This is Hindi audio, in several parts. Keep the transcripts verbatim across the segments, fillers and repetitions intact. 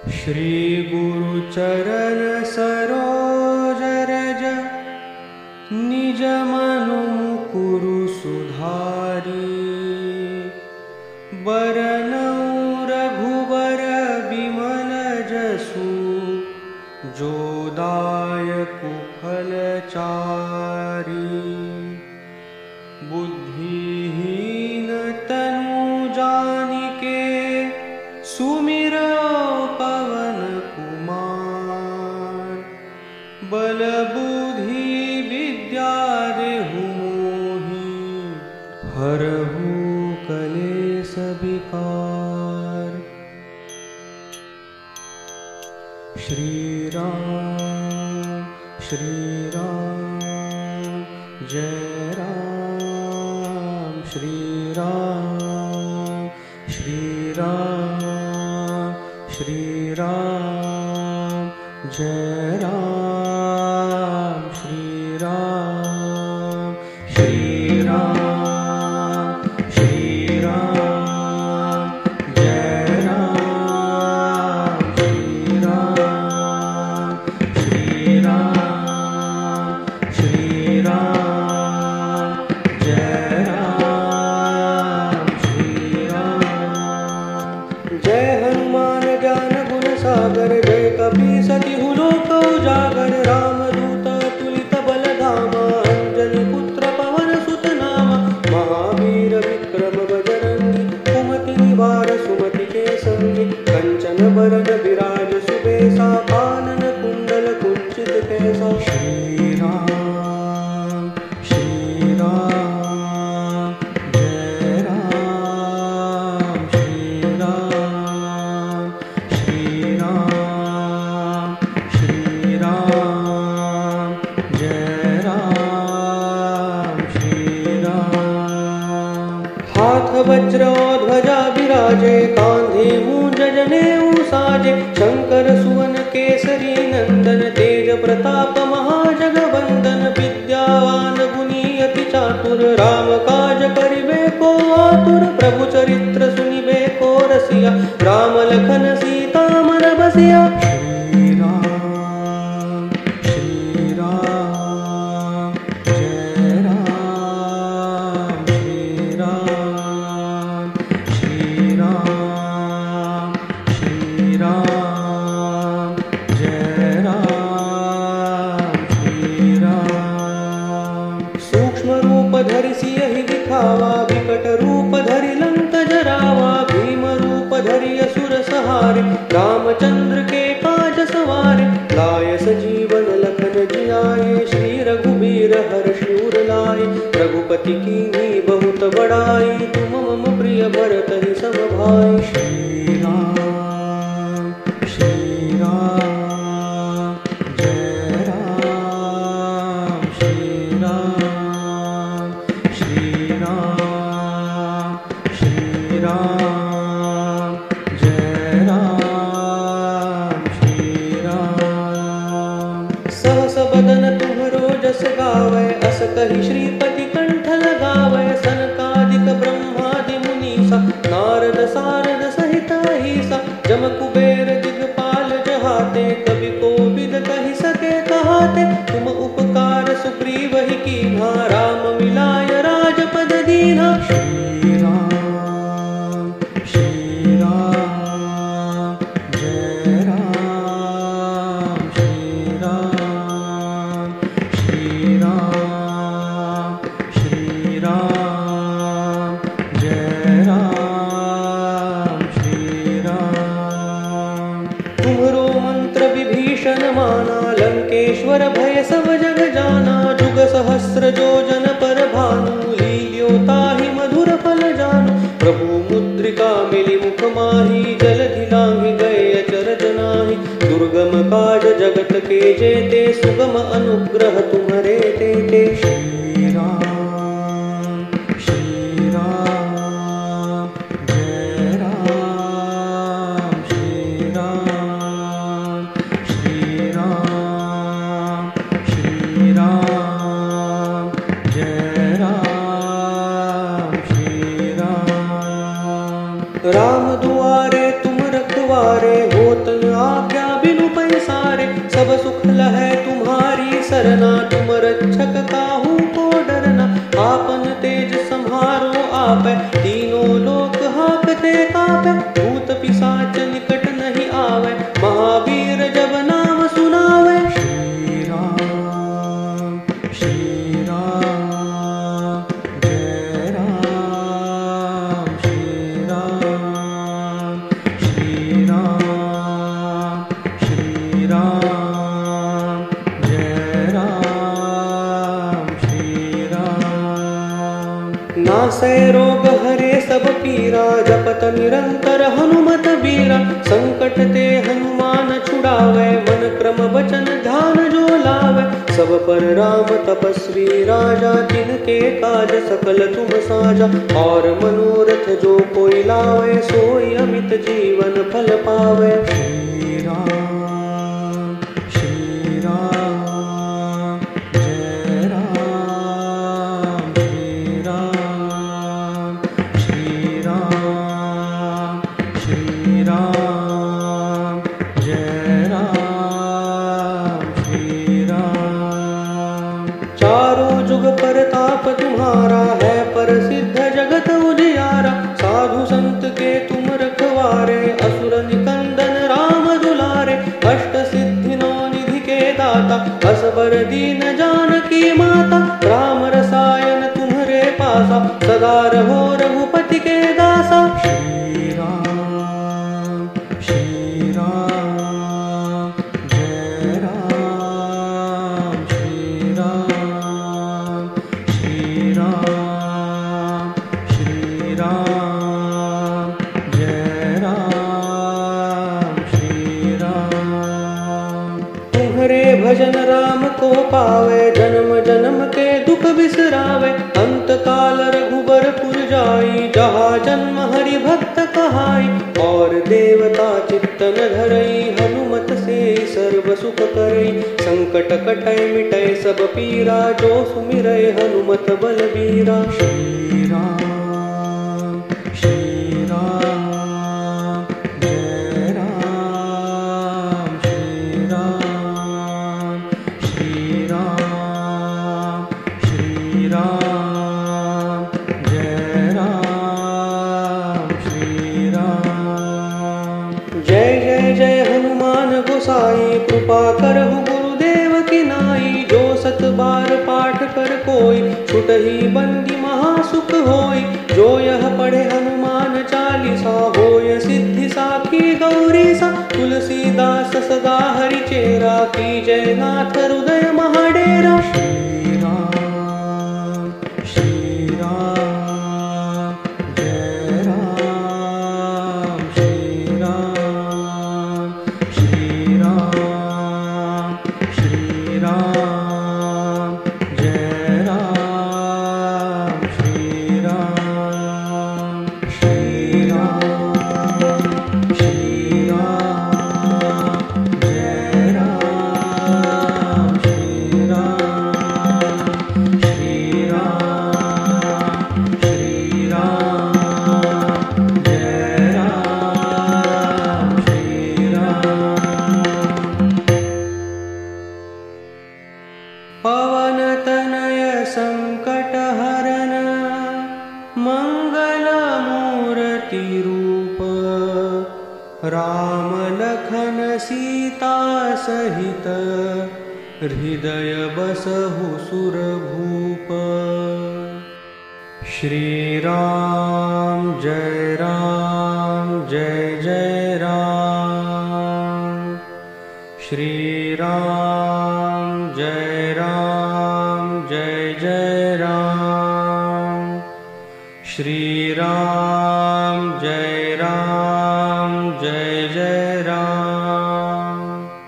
श्री गुरु चरण सरोज रज निज मनु मुकुरु सुधारी। बरनउँ रघुबर बिमल जसु जो दायकु फल चारि। बुद्धिहीन तनु जानिके सुमिरो पवन कुमार। बल बुद्धि विद्या देहु मोहि हरहु कलेस विकार। श्री राम श्री राम जय राम। श्री राम श्री राम श्री राम जय राम। श्री राम श्री राम श्री राम जय राम। श्री राम श्री राम श्री राम जय राम। श्री राम जय हनुमान ज्ञान गुण सागर। जय कपी सतिहु लोक उजागर। रामदूत अतुलित बल धामा। अंजनी पुत्र पवन सुत नामा। महावीर विक्रम बजरंगी। कुमति निवार सुमति के संगी। कंचन बरन विराज सुबेसा। कानन कुंडल कुंचित कैसा। श्री राम श्री राम जय राम। श्री राम श्री राम श्री राम जय राम। श्री राम हाथ वज्र और ध्वजा विराजे। कांधे मूंज जनेऊ साजे। शंकर सुवन केसरी नंदन। तेज प्रताप महाजगवंदन। विद्यावान गुणी अति चातुर। राम काज करिबे को आतुर। प्रभु चरित्र सुनिबे को रसिया। राम लखन सीता मन बसिया। श्री राम श्री राम जय राम। श्री राम श्री राम श्री राम जय राम। श्री राम सूक्ष्म रूप धरि सियहि दिखावा। विकट रूप धरि लंक जरावा। भीम रूप धरि असुर सहारे। रामचंद्र के काज सवारे। लाय सजीवन लखन जियाए। श्री रघुबीर हर्षि उर लाए। रघुपति कीन्ही बहुत बड़ाई। तुम मम प्रिय भरत ही सम भाई। श्री राम श्री राम जय राम। श्री राम श्री राम श्री राम जय राम। श्री राम सहस बदन तुम्हरो जस गावै। अस कहि श्रीपति कंठ लगावै। सनकादिक ब्रह्मादि मुनीसा। नारद सारद सहित अहिसा। जम कुबेर दिगपाल जहाते। कवि कोविद कहि सके कहाते। तुम उपकार सुग्रीव ही कीन्हा। राम मिलाय राजपद दीन्हा। श्री राम श्री राम जय राम। श्री राम श्री राम श्री राम जय राम। श्री राम तुम्हरो मंत्र विभीषण माना। लंकेश्वर भय सब जग जाना। जुग सहस्र जो जन पर भानु। लील्यो ताहि मधुर फल जानु। प्रभु मुद्रिका मिली मुख माही। जलधि लांघि गए अचरज नाही। दुर्गम काज जगत के जेते। सुगम अनुग्रह तुम्हरे तेते। श्री राम श्री राम जय राम। श्री राम श्री राम श्री राम जय राम। श्री राम राम दुआरे तुम रखवारे। होत न रक्षक काहू को डरना, आपन तेज सम्हारो आपै, तीनों लोक हाँकते कापै, भूत पिशाच निकट नहीं आवे, महावीर जब नाम सुनावे। श्री राम श्री राम जय राम, श्री राम श्री राम श्री राम जय राम, श्री राम। नासै रोग हरे सब पीरा, जपत निरंतर हनुमत बीरा, संकट ते हनुमान छुड़ावे, मन क्रम वचन ध्यान जो लावे, सब पर राम तपस्वी राजा, तिनके काज सकल तुम साजा, और मनोरथ जो कोई लावे, सोई अमित जीवन फल पावे। श्री राम श्री राम जय राम, श्री राम श्री राम श्री राम जय राम, श्री राम। चारों जुग परताप तुम्हारा है, प्रसिद्ध जगत उजियारा, साधु संत के तुम रखवारे, असुर निकंदन राम दुलारे, अष्ट सिद्धि नौ निधि के दाता, असबर दीन जानकी माता, राम रसायन तुम्हारे पासा, सदा रहो रघुपति के दासा। श्री राम श्री राम जय राम, श्री राम श्री राम श्री राम जय राम, श्री राम। तुम्हारे भजन राम को पावे, जन्म जन्म के दुख बिसरावे, अंत काल रघुबरपुर जाई, जहाँ जन्म हरि भक्त कहाई, और देवता चित्तन धरई, हनुमत से सर्व सुख करई, संकट कटै मिटै सब पीरा, जो सुमिरै हनुमत बलबीरा। श्री राम श्री राम जय राम, श्री राम श्री राम श्री राम जय राम, श्री राम। जय जय जय हनुमान गोसाई, कृपा करहु गुरुदेव की नाई, जो सत बार पाठ कर कोई, छुटहि बंदी महासुख होई, जो यह पढ़े हनुमान चालीसा, होय सिद्धि साखी गौरीसा, तुलसीदास सदा हरि चेरा, की जय नाथ हृदय महाडेरा। श्री राम श्री राम जय राम, श्री राम श्री राम श्री राम जय राम, श्री राम। श्री राम श्री राम जय राम, श्री राम श्री राम श्री राम जय राम, श्री राम। पवन तनय संकट हरन, मंगल मूर्ति रूप, राम लखन सीता सहित, हृदय बसहु सुरभूप। श्री राम जय राम जय जय राम, श्री राम जय राम जय जय राम, श्री राम जय राम जय जय राम।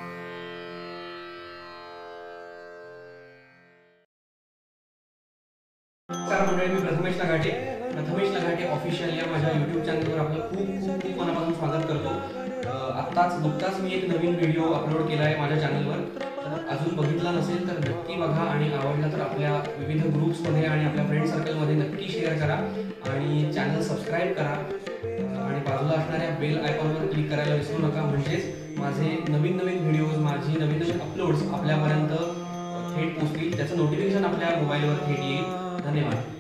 नमस्कार मंडळी, मी प्रथमेश लगाटे, प्रथमेश लगाटे ऑफिशियल या माझ्या यूट्यूब चॅनलवर आपलं खूप खूप खूप मनापासून स्वागत करतो। आत्ताच नुकताच मी एक नवीन व्हिडिओ अपलोड केला आहे माझ्या चॅनलवर, तर अजून बघितला नसेल तर नक्की बघा आणि आवडला तर आपल्या विविध ग्रुप्समध्ये आणि आपल्या फ्रेंड सर्कलमध्ये नक्की शेअर करा आणि चॅनल सबस्क्राईब करा आणि बाजूला असणाऱ्या बेल आयकॉनवर क्लिक करायला विसरू नका, म्हणजेच माझे नवीन नवीन व्हिडिओज, माझी नवीन नवीन अपलोड्स आपल्यापर्यंत थेट पोचतील, त्याचं नोटिफिकेशन आपल्या मोबाईलवर थेट येईल. धन्यवाद.